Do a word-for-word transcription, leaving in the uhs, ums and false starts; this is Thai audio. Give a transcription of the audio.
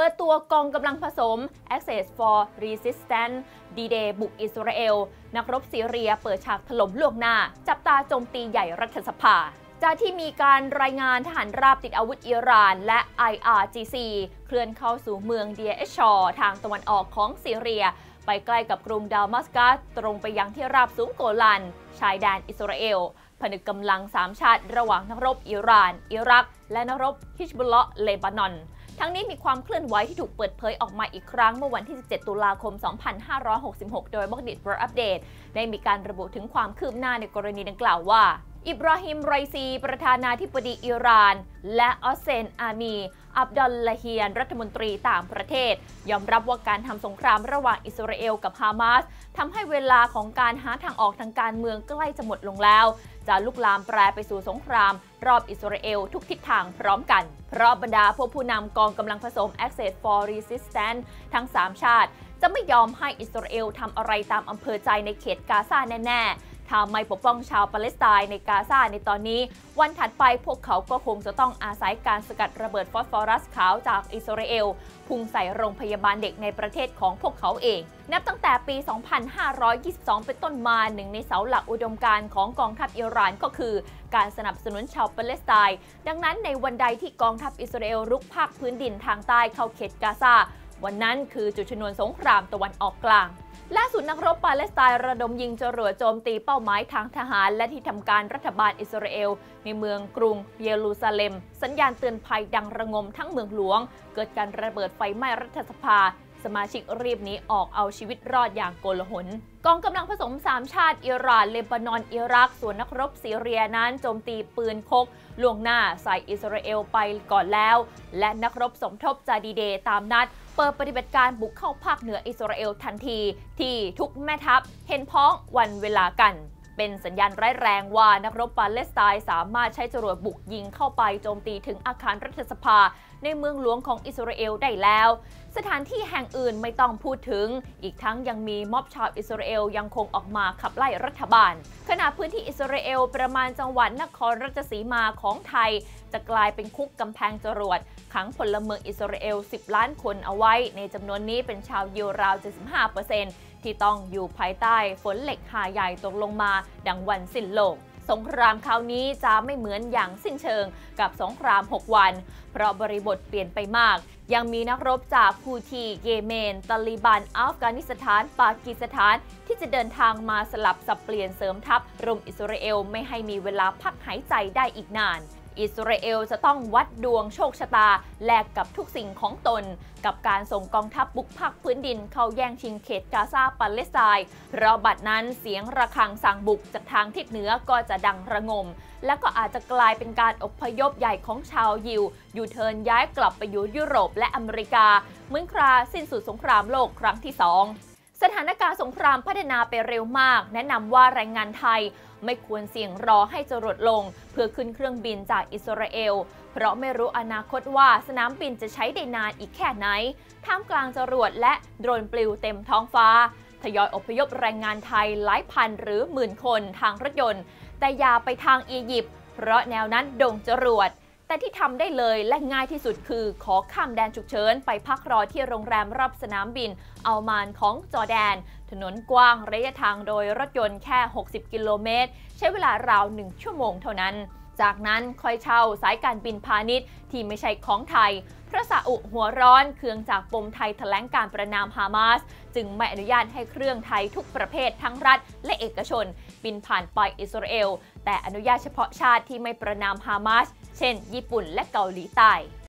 ปิดตัวกองกำลังผสม Access for Resistance ดี เดย์ บุกอิสราเอลนักรบซีเรียเปิดฉากถล่มล่วงหน้าจับตาโจมตีใหญ่รัฐสภาจากที่มีการรายงานทหารราบติดอาวุธอิหร่านและ ไอ อาร์ จี ซี เคลื่อนเข้าสู่เมืองเดียเอชชอร์ทางตะวันออกของซีเรียไปใกล้กับกรุงดามัสกัสตรงไปยังที่ราบสูงโกลันชายแดนอิสราเอลผนึกกำลังสามชาติระหว่างนักรบอิหร่าน อิรักและนักรบฮิชบุลเลาะห์เลบานอนทั้งนี้มีความเคลื่อนไหวที่ถูกเปิดเผยออกมาอีกครั้งเมื่อวันที่สิบเจ็ดตุลาคมสองพันห้าร้อยหกสิบหกโดยบักดิด World Update ได้มีการระบุถึงความคืบหน้าในกรณีดังกล่าวว่าอิบราฮิม ไรซี ประธานาธิบดีอิหร่านและออสเซน อามี อับดัลลาฮียน รัฐมนตรีต่างประเทศยอมรับว่าการทำสงครามระหว่างอิสราเอลกับฮามาสทำให้เวลาของการหาทางออกทางการเมืองใกล้จะหมดลงแล้วจะลุกลามแปรไปสู่สงครามรอบอิสราเอลทุกทิศทางพร้อมกันเพราะบรรดาพวกผู้นำกองกำลังผสม Access for Resistance ทั้งสามชาติจะไม่ยอมให้อิสราเอลทำอะไรตามอำเภอใจในเขตกาซาแน่ๆถ้าไม่ปกป้องชาวปาเลสไตน์ในกาซาในตอนนี้วันถัดไปพวกเขาก็คงจะต้องอาศัยการสกัดระเบิดฟอสฟอรัสขาวจากอิสราเอลพุ่งใส่โรงพยาบาลเด็กในประเทศของพวกเขาเองนับตั้งแต่ปี สองพันห้าร้อยยี่สิบสอง เป็นต้นมาหนึ่งในเสาหลักอุดมการณ์ของกองทัพอิหร่านก็คือการสนับสนุนชาวปาเลสไตน์ดังนั้นในวันใดที่กองทัพอิสราเอลรุกภาคพื้นดินทางใต้เข้าเขตกาซาวันนั้นคือจุดชนวนสงครามตะวันออกกลางล่าสุดนักรบปาเลสไตน์ระดมยิงจรวดโจมตีเป้าหมายทางทหารและที่ทำการรัฐบาลอิสราเอลในเมืองกรุงเยรูซาเล็มสัญญาณเตือนภัยดังระงมทั้งเมืองหลวงเกิดการระเบิดไฟไหม้รัฐสภาสมาชิกรีบหนีออกเอาชีวิตรอดอย่างโกลาหลกองกำลังผสมสามชาติอิหร่านเลบานอนอิรักส่วนนักรบซีเรียนั้นโจมตีปืนคกล่วงหน้าใส่อิสราเอลไปก่อนแล้วและนักรบสมทบจาดีเดย์ตามนัดเปิดปฏิบัติการบุกเข้าภาคเหนืออิสราเอลทันทีที่ทุกแม่ทัพเห็นพ้องวันเวลากันเป็นสัญญาณร้ายแรงว่านักรบปาเลสไตน์สามารถใช้จรวดบุกยิงเข้าไปโจมตีถึงอาคารรัฐสภาในเมืองหลวงของอิสราเอลได้แล้วสถานที่แห่งอื่นไม่ต้องพูดถึงอีกทั้งยังมีม็อบชาวอิสราเอลยังคงออกมาขับไล่รัฐบาลขณะพื้นที่อิสราเอลประมาณจังหวัดนครราชสีมาของไทยจะกลายเป็นคุกกำแพงจรวดขังพลเมืองอิสราเอลสิบล้านคนเอาไว้ในจำนวนนี้เป็นชาวยิวราว เจ็ดสิบห้าเปอร์เซ็นต์ ที่ต้องอยู่ภายใต้ฝนเหล็กหาใหญ่ตกลงมาดังวันสิ้นโลกสงครามคราวนี้จะไม่เหมือนอย่างสิ้นเชิงกับสงครามหกวันเพราะบริบทเปลี่ยนไปมากยังมีนักรบจากฮูธีเยเมนตาลิบันอัฟกานิสถานปากีสถานที่จะเดินทางมาสลับสับเปลี่ยนเสริมทัพรุมอิสราเอลไม่ให้มีเวลาพักหายใจได้อีกนานอิสราเอลจะต้องวัดดวงโชคชะตาแลกกับทุกสิ่งของตนกับการส่งกองทัพบุกภาคพื้นดินเข้าแย่งชิงเขตกาซาปาเลสไตน์เพราะบัดนั้นเสียงระฆังสั่งบุกจากทางทิศเหนือก็จะดังระงมและก็อาจจะกลายเป็นการอพยพใหญ่ของชาวยิวยูเทิร์นย้ายกลับไปอยู่ยุโรปและอเมริกาเมื่อคราสิ้นสุดสงครามโลกครั้งที่สองสถานการณ์สงครามพัฒนาไปเร็วมากแนะนำว่าแรงงานไทยไม่ควรเสี่ยงรอให้จรวดลงเพื่อขึ้นเครื่องบินจากอิสราเอลเพราะไม่รู้อนาคตว่าสนามบินจะใช้ได้นานอีกแค่ไหนท่ามกลางจรวดและโดรนปลิวเต็มท้องฟ้าทยอยอพยพแรงงานไทยหลายพันหรือหมื่นคนทางรถยนต์แต่อย่าไปทางอียิปต์เพราะแนวนั้นโด่งจรวดแต่ที่ทำได้เลยและง่ายที่สุดคือขอข้ามแดนฉุกเฉินไปพักรอที่โรงแรมรอบสนามบินอัลมานของจอร์แดนถนนกว้างระยะทางโดยรถยนต์แค่หกสิบกิโลเมตรใช้เวลาราวหนึ่งชั่วโมงเท่านั้นจากนั้นค่อยเช่าสายการบินพาณิชย์ที่ไม่ใช่ของไทยพระซาอุหัวร้อนเคืองจากปมไทยแถลงการประนามฮามาสจึงไม่อนุญาตให้เครื่องไทยทุกประเภททั้งรัฐและเอกชนบินผ่านไปอิสราเอลแต่อนุญาตเฉพาะชาติที่ไม่ประนามฮามาสเช่นญี่ปุ่นและเกาหลีใต้